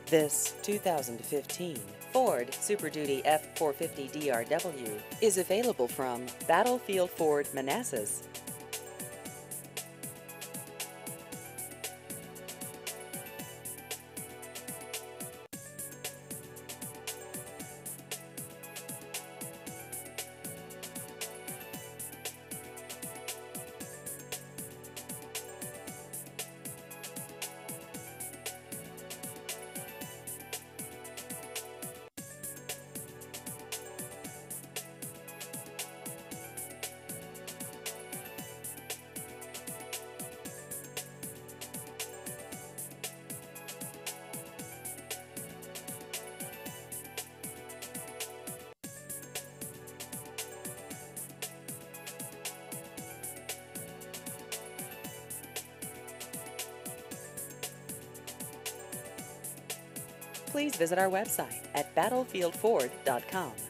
This 2015 Ford Super Duty F450 DRW is available from Battlefield Ford Manassas. Please visit our website at battlefieldford.com.